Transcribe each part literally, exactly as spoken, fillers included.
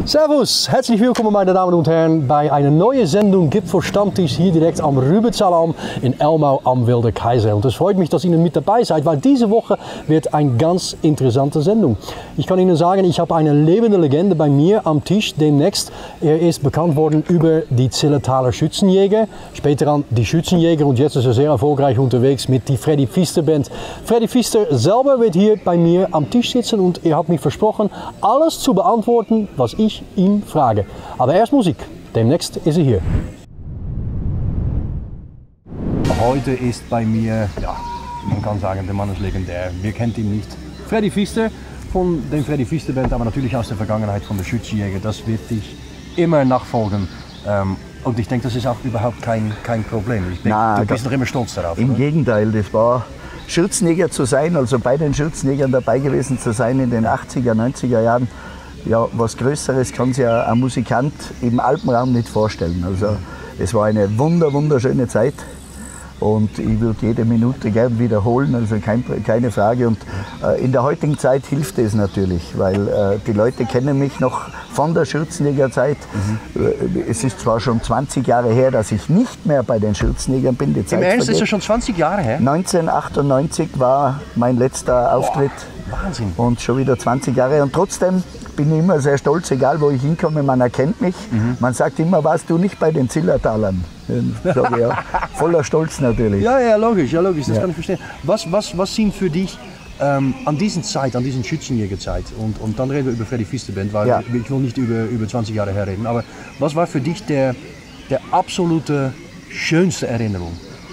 Servus, herzlich willkommen meine Damen und Herren bei einer neuen Sendung Gipfelstammtisch hier direkt am Rübensalam in Elmau am Wilde Kaiser. Und es freut mich, dass ihr mit dabei seid, weil diese Woche wird eine ganz interessante Sendung. Ich kann Ihnen sagen, ich habe eine lebende Legende bei mir am Tisch demnächst. Er ist bekannt worden über die Zillertaler Schützenjäger, später an die Schützenjäger und jetzt ist er sehr erfolgreich unterwegs mit die Freddy Pfister Band. Freddy Pfister selber wird hier bei mir am Tisch sitzen und er hat mich versprochen, alles zu beantworten, was ich ihn frage. Aber erst Musik. Demnächst ist er hier. Heute ist bei mir, ja, man kann sagen, der Mann ist legendär. Wir kennen ihn nicht. Freddy Pfister von dem Freddy Pfister Band, aber natürlich aus der Vergangenheit von der Schützenjäger. Das wird dich immer nachfolgen. Ähm, und ich denke, das ist auch überhaupt kein, kein Problem. Ich denke, Nein, du bist noch immer stolz darauf. Im oder? Gegenteil, das war Schürzenjäger zu sein, also bei den Schürzenjägern dabei gewesen zu sein in den achtziger, neunziger Jahren. Ja, was Größeres kann sich ja ein Musikant im Alpenraum nicht vorstellen. Also es war eine wunder, wunderschöne Zeit und ich würde jede Minute gern wiederholen, also kein, keine Frage. Und äh, in der heutigen Zeit hilft es natürlich, weil äh, die Leute kennen mich noch von der Schürzenjägerzeit. Mhm. Äh, es ist zwar schon zwanzig Jahre her, dass ich nicht mehr bei den Schürzenjägern bin. Die Zeit Im Ernst, vergeht. ist ja schon zwanzig Jahre her? neunzehnhundertachtundneunzig war mein letzter Auftritt. Boah, Wahnsinn. Und schon wieder zwanzig Jahre. Und trotzdem bin ich immer sehr stolz, egal wo ich hinkomme, man erkennt mich. Mhm. Man sagt immer, warst du nicht bei den Zillertalern? Sag ich, ja. Voller Stolz natürlich. Ja, ja, logisch, ja, logisch, das ja. kann ich verstehen. Was, was, was sind für dich ähm, an dieser Zeit, an dieser Schützenjägerzeit, und, und dann reden wir über Freddy Pfister Band, weil ja. ich will nicht über, über zwanzig Jahre her reden, aber was war für dich der, der absolute schönste Erinnerung?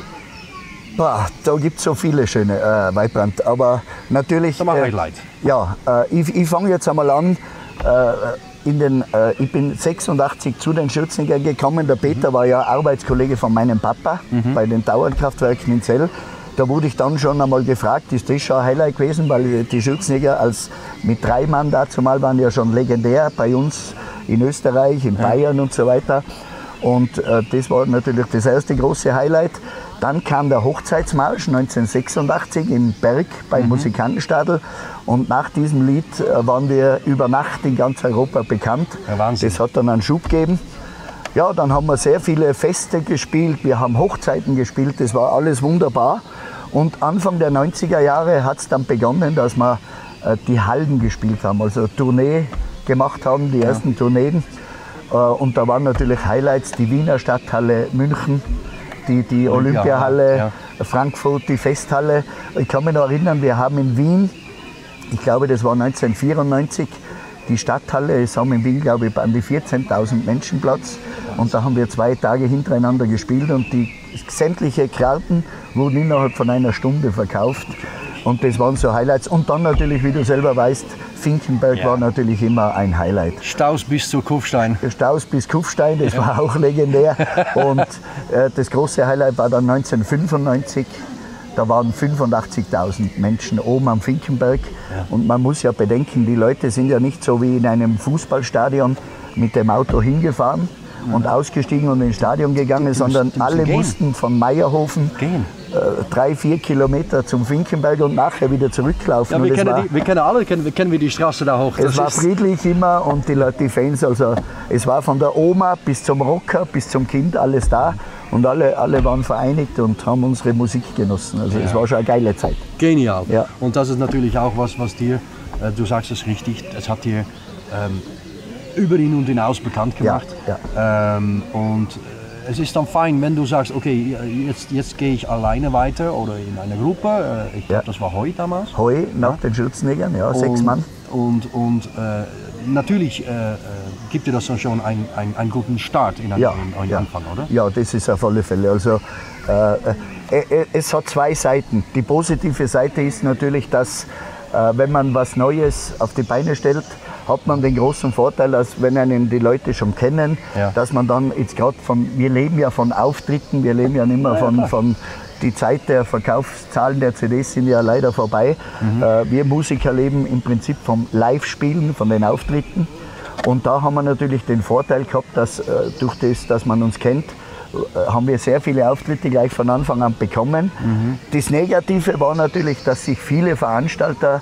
Boah, da gibt es so viele schöne äh, Weidbrand, aber natürlich... Da macht euch äh, leid. Ja, äh, ich, ich fange jetzt einmal an. Äh, in den, äh, ich bin sechsundachtzig zu den Schürzenjägern gekommen. Der Peter mhm. war ja Arbeitskollege von meinem Papa mhm. bei den Dauerkraftwerken in Zell. Da wurde ich dann schon einmal gefragt, ist das schon ein Highlight gewesen, weil die Schürzenjäger als mit drei Mann dazu mal waren ja schon legendär bei uns in Österreich, in Bayern ja. und so weiter. Und äh, das war natürlich das erste große Highlight. Dann kam der Hochzeitsmarsch neunzehnhundertsechsundachtzig in Berg beim mhm. Musikantenstadel. Und nach diesem Lied äh, waren wir über Nacht in ganz Europa bekannt. Ja, Wahnsinn. Das hat dann einen Schub gegeben. Ja, dann haben wir sehr viele Feste gespielt, wir haben Hochzeiten gespielt, das war alles wunderbar. Und Anfang der neunziger Jahre hat es dann begonnen, dass wir äh, die Hallen gespielt haben, also Tournee gemacht haben, die ja. ersten Tourneen. Äh, und da waren natürlich Highlights, die Wiener Stadthalle, München, die, die Olympiahalle, ja. Frankfurt, die Festhalle. Ich kann mich noch erinnern, wir haben in Wien, ich glaube das war neunzehnhundertvierundneunzig, die Stadthalle, es haben in Wien, glaube ich, an die vierzehntausend Menschen Platz. Und da haben wir zwei Tage hintereinander gespielt und die sämtliche Karten wurden innerhalb von einer Stunde verkauft. Und das waren so Highlights. Und dann natürlich, wie du selber weißt, Finkenberg ja. war natürlich immer ein Highlight. Staus bis zu Kufstein. Staus bis Kufstein, das war auch legendär. Und äh, das große Highlight war dann neunzehnhundertfünfundneunzig. Da waren fünfundachtzigtausend Menschen oben am Finkenberg. Ja. Und man muss ja bedenken, die Leute sind ja nicht so wie in einem Fußballstadion mit dem Auto hingefahren und ausgestiegen und ins Stadion gegangen, du, sondern du, du, alle gehen. mussten von Meierhofen gehen. Äh, drei, vier Kilometer zum Finkenberg und nachher wieder zurücklaufen. Ja, wir, kennen war, die, wir kennen alle, kennen, kennen wir die Straße da hoch. Es das war friedlich immer und die, die Fans, also es war von der Oma bis zum Rocker, bis zum Kind alles da und alle, alle waren vereinigt und haben unsere Musik genossen. Also ja. es war schon eine geile Zeit. Genial. Ja. Und das ist natürlich auch was, was dir, äh, du sagst es richtig, es hat dir ähm, über ihn und hinaus bekannt gemacht. Ja, ja. Ähm, und äh, es ist dann fein, wenn du sagst, okay, jetzt, jetzt gehe ich alleine weiter oder in einer Gruppe. Äh, ich glaube, ja. das war Heu damals. Heu nach ja. den Schürzenjägern, ja, und, sechs Mann. Und, und äh, natürlich äh, äh, gibt dir das dann schon einen, einen, einen guten Start in einen, ja, in einen ja. Anfang, oder? Ja, das ist auf alle Fälle. Also, äh, äh, es hat zwei Seiten. Die positive Seite ist natürlich, dass äh, wenn man was Neues auf die Beine stellt, hat man den großen Vorteil, dass wenn einen die Leute schon kennen, ja. dass man dann jetzt gerade von, wir leben ja von Auftritten, wir leben ja nicht mehr von, ja, von die Zeit der Verkaufszahlen der C Ds sind ja leider vorbei. Mhm. Äh, wir Musiker leben im Prinzip vom Live-Spielen, von den Auftritten. Und da haben wir natürlich den Vorteil gehabt, dass äh, durch das, dass man uns kennt, äh, haben wir sehr viele Auftritte gleich von Anfang an bekommen. Mhm. Das Negative war natürlich, dass sich viele Veranstalter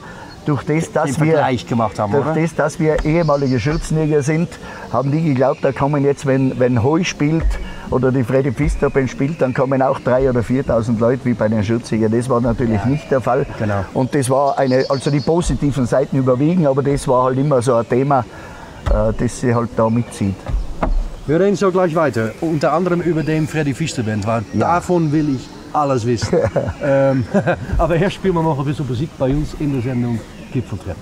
durch das, dass den wir, Vergleich gemacht haben, durch oder? das, dass wir ehemalige Schürzenjäger sind, haben die geglaubt, da kommen jetzt, wenn, wenn Heu spielt oder die Freddy Pfister Band spielt, dann kommen auch dreitausend oder viertausend Leute wie bei den Schürzenjägern. Das war natürlich Ja. nicht der Fall. Genau. Und das war eine, also die positiven Seiten überwiegen, aber das war halt immer so ein Thema, äh, das sie halt da mitzieht. Wir reden so gleich weiter, unter anderem über den Freddy Pfister Band, weil davon will ich alles wissen. ähm, aber hier spielen wir noch ein bisschen Musik bei uns in der Sendung Gipfeltreffen.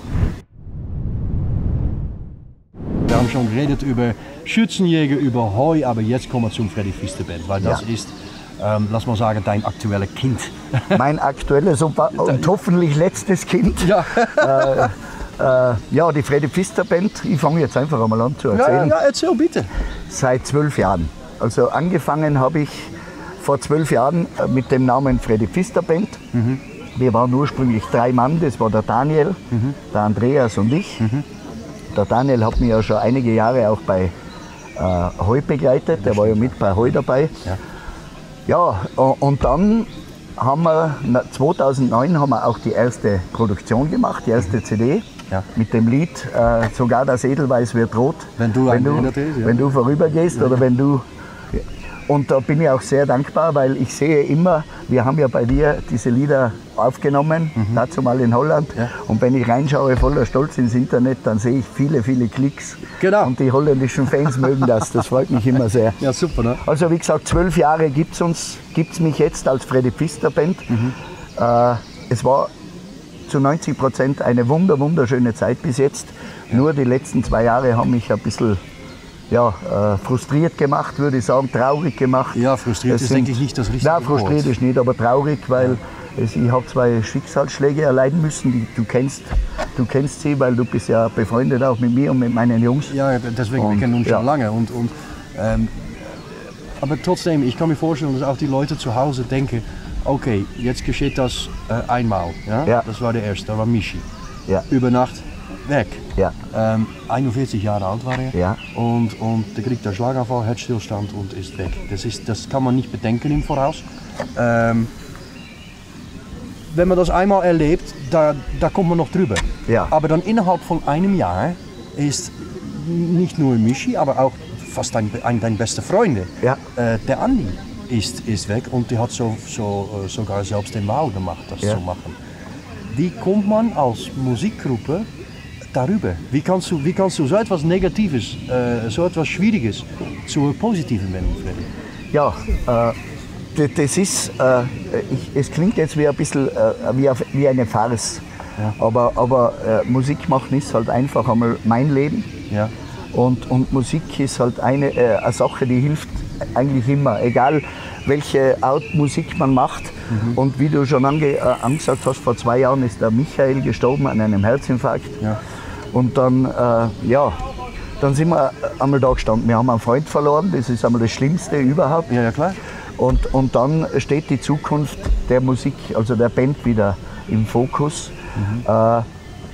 Wir haben schon geredet über Schützenjäger, über Heu, aber jetzt kommen wir zum Freddy Pfister Band, weil das Ja. ist, ähm, lass mal sagen, dein aktueller Kind. Mein aktuelles und, und hoffentlich letztes Kind. Ja. Äh, äh, ja, die Freddy Pfister Band, ich fange jetzt einfach einmal an zu Ja, erzählen. ja, erzähl bitte. Seit zwölf Jahren. Also angefangen habe ich vor zwölf Jahren mit dem Namen Freddy Pfister Band. Mhm. Wir waren ursprünglich drei Mann, das war der Daniel, Mhm. der Andreas und ich. Mhm. Der Daniel hat mich ja schon einige Jahre auch bei äh, Heu begleitet, der war ja mit bei Heu dabei. Ja. Ja, und dann haben wir, zweitausendneun haben wir auch die erste Produktion gemacht, die erste C D. Ja. Mit dem Lied äh, Sogar das Edelweiß wird rot. Wenn du wenn ein du, Behindert ist, ja. wenn du vorübergehst Ja. oder wenn du. Und da bin ich auch sehr dankbar, weil ich sehe immer, wir haben ja bei dir diese Lieder aufgenommen, Mhm. dazu mal in Holland. Ja. Und wenn ich reinschaue, voller Stolz ins Internet, dann sehe ich viele, viele Klicks. Genau. Und die holländischen Fans mögen das, das freut mich immer sehr. Ja, super, ne? Also wie gesagt, zwölf Jahre gibt es uns, gibt's mich jetzt als Freddy Pfister Band. Mhm. Äh, es war zu neunzig Prozent eine wunder, wunderschöne Zeit bis jetzt. Ja. Nur die letzten zwei Jahre haben mich ein bisschen ja, äh, frustriert gemacht, würde ich sagen, traurig gemacht. Ja, frustriert Es ist, sind- denke ich, nicht das richtige Nein, frustriert Wort. ist nicht, aber traurig, weil es, ich habe zwei Schicksalsschläge erleiden müssen. Die, du, kennst, du kennst sie, weil du bist ja befreundet auch mit mir und mit meinen Jungs. Ja, deswegen, Und, wir kennen uns ja. schon lange. Und, und, ähm, aber trotzdem, ich kann mir vorstellen, dass auch die Leute zu Hause denken, okay, jetzt geschieht das äh, einmal. Ja? Ja. Das war der erste, das war Michi. Ja. Über Nacht weg. Ja. Ähm, einundvierzig Jahre alt war er. Ja. Und, und der kriegt der Schlaganfall, Herzstillstand und ist weg. Das, ist, das kann man nicht bedenken im Voraus. Ähm, wenn man das einmal erlebt, da, da kommt man noch drüber. Ja. Aber dann innerhalb von einem Jahr ist nicht nur Michi, aber auch fast dein, ein, dein bester Freund, Ja. äh, der Andi, ist, ist weg und der hat so, so, äh, sogar selbst den Vow gemacht, das Ja. zu machen. Wie kommt man als Musikgruppe darüber? Wie kannst du, wie kannst du so etwas Negatives, äh, so etwas Schwieriges zu Positiven wenden, Freddy? Ja, äh, d- das ist, äh, ich, es klingt jetzt wie ein bisschen äh, wie, auf- wie eine Farce. Ja. Aber, aber äh, Musik machen ist halt einfach einmal mein Leben. Ja. Und, und Musik ist halt eine, äh, eine Sache, die hilft eigentlich immer, egal welche Art Musik man macht. Mhm. Und wie du schon ange, äh, angesagt hast, vor zwei Jahren ist der Michael gestorben an einem Herzinfarkt. Ja. Und dann, äh, ja, dann sind wir einmal da gestanden. Wir haben einen Freund verloren, das ist einmal das Schlimmste überhaupt. Ja, ja, klar. Und, und dann steht die Zukunft der Musik, also der Band wieder im Fokus. Mhm. Äh,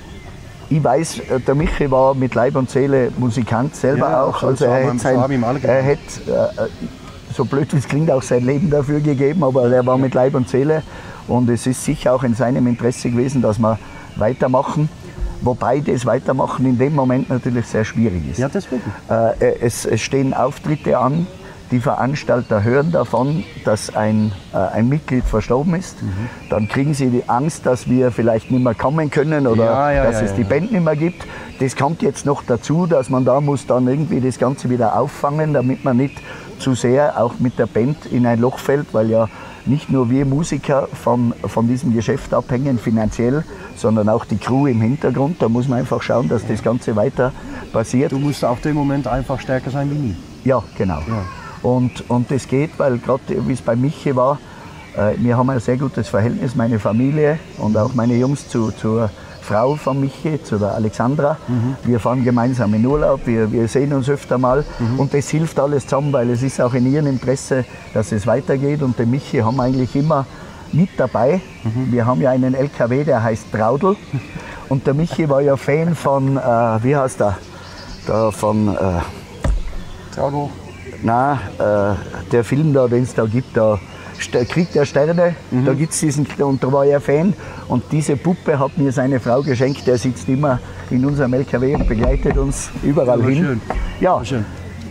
ich weiß, der Michi war mit Leib und Seele Musikant selber Ja, auch. so- Also so er haben wir- hätte so sein, haben ihm alle er hätte, äh, so blöd wie es klingt, auch sein Leben dafür gegeben, aber er war mit Leib und Seele. Und es ist sicher auch in seinem Interesse gewesen, dass wir weitermachen. Wobei das Weitermachen in dem Moment natürlich sehr schwierig ist. Ja, deswegen. Äh, es, es stehen Auftritte an, die Veranstalter hören davon, dass ein, äh, ein Mitglied verstorben ist. Mhm. Dann kriegen sie die Angst, dass wir vielleicht nicht mehr kommen können oder Ja, ja, dass ja, es ja, die ja. Band nicht mehr gibt. Das kommt jetzt noch dazu, dass man da muss dann irgendwie das Ganze wieder auffangen, damit man nicht zu sehr auch mit der Band in ein Loch fällt, weil ja nicht nur wir Musiker von, von diesem Geschäft abhängen finanziell, sondern auch die Crew im Hintergrund. Da muss man einfach schauen, dass das Ganze weiter passiert. Du musst auf dem Moment einfach stärker sein wie nie. Ja, genau. Ja. Und, und das geht, weil gerade wie es bei Michi war, äh, wir haben ein sehr gutes Verhältnis, meine Familie und auch meine Jungs zu, zur Frau von Michi, zu der Alexandra. Mhm. Wir fahren gemeinsam in Urlaub, wir, wir sehen uns öfter mal und das hilft alles zusammen, weil es ist auch in ihrem Interesse, dass es weitergeht und den Michi haben wir eigentlich immer mit dabei. Wir haben ja einen L K W, der heißt Traudel und der Michi war ja Fan von, äh, wie heißt der, der von... Äh, Traudel. Nein, äh, der Film da, den es da gibt, da, Krieg der Sterne, mhm. da gibt es diesen, und da war er Fan. Und diese Puppe hat mir seine Frau geschenkt, der sitzt immer in unserem L K W und begleitet uns überall hin. Schön. Ja, schön.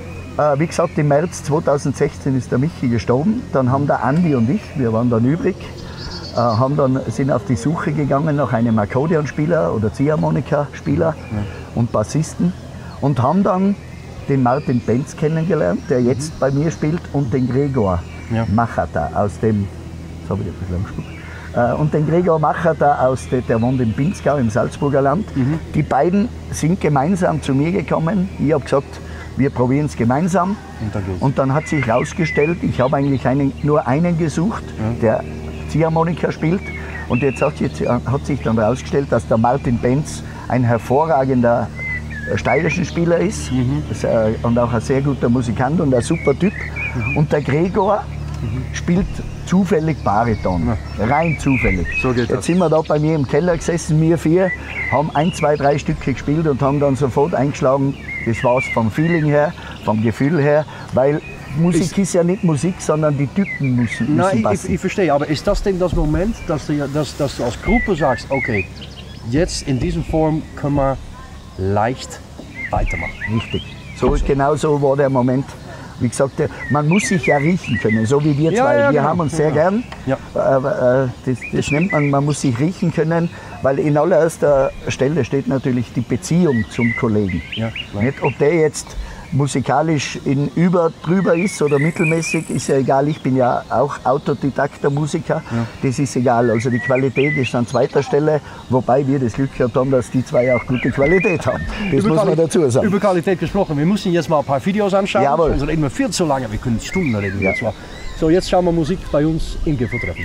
Äh, wie gesagt, im März zweitausendsechzehn ist der Michi gestorben. Dann haben der Andi und ich, wir waren dann übrig, äh, haben dann, sind auf die Suche gegangen nach einem Akkordeonspieler oder Ziehharmonika-Spieler ja. und Bassisten und haben dann den Martin Benz kennengelernt, der jetzt mhm. bei mir spielt, und den Gregor ja. Machata aus dem, das habe ich ein bisschen angesprochen, äh, und den Gregor Machata aus der, der wohnt in Pinzgau im Salzburger Land. Mhm. Die beiden sind gemeinsam zu mir gekommen. Ich habe gesagt, wir probieren es gemeinsam. Und dann, und dann hat sich herausgestellt, ich habe eigentlich einen, nur einen gesucht, ja. der Ziehharmonika spielt. Und jetzt hat, jetzt hat sich dann herausgestellt, dass der Martin Benz ein hervorragender steirischer Spieler ist mhm. und auch ein sehr guter Musikant und ein super Typ. Mhm. Und der Gregor mhm. spielt zufällig Bariton, ja. rein zufällig. So geht Jetzt das. Sind wir da bei mir im Keller gesessen, wir vier, haben ein, zwei, drei Stücke gespielt und haben dann sofort eingeschlagen, das war es vom Feeling her, vom Gefühl her, weil Musik ist, ist ja nicht Musik, sondern die Typen müssen, müssen Nein, passen. Ich, ich verstehe, aber ist das denn das Moment, dass du, dass, dass du als Gruppe sagst, okay, jetzt in dieser Form können wir leicht weitermachen? Richtig. So, genau so war der Moment. Wie gesagt, man muss sich ja riechen können, so wie wir zwei. Ja, ja, wir genau. haben uns sehr ja. gern. Ja. Das, das nennt man, man muss sich riechen können, weil in allererster Stelle steht natürlich die Beziehung zum Kollegen. Ja, nicht, ob der jetzt musikalisch in über drüber ist oder mittelmäßig, ist ja egal. Ich bin ja auch autodidakter Musiker, ja. das ist egal. Also die Qualität ist an zweiter Stelle, wobei wir das Glück gehabt haben, dass die zwei auch gute Qualität haben. Das über muss man dazu sagen. Über Qualität gesprochen, wir müssen jetzt mal ein paar Videos anschauen. Jawohl. Sonst reden wir viel zu lange, wir können Stunden reden. Ja. So, jetzt schauen wir Musik bei uns im Gipfeltreffen.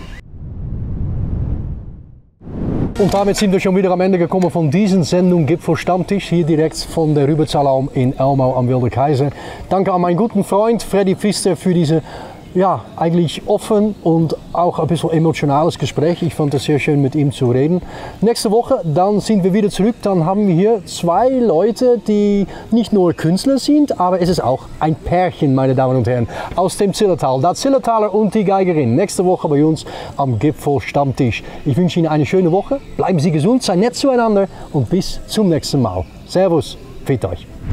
Und damit sind wir schon wieder am Ende gekommen von dieser Sendung Gipfel Stammtisch, hier direkt von der Rübezahlaum in Elmau am Wilderkaiser. Danke an meinen guten Freund Freddy Pfister für diese ja, eigentlich offen und auch ein bisschen emotionales Gespräch. Ich fand es sehr schön, mit ihm zu reden. Nächste Woche, dann sind wir wieder zurück. Dann haben wir hier zwei Leute, die nicht nur Künstler sind, aber es ist auch ein Pärchen, meine Damen und Herren, aus dem Zillertal. Der Zillertaler und die Geigerin. Nächste Woche bei uns am Gipfel Stammtisch. Ich wünsche Ihnen eine schöne Woche. Bleiben Sie gesund, seien nett zueinander und bis zum nächsten Mal. Servus, fit euch.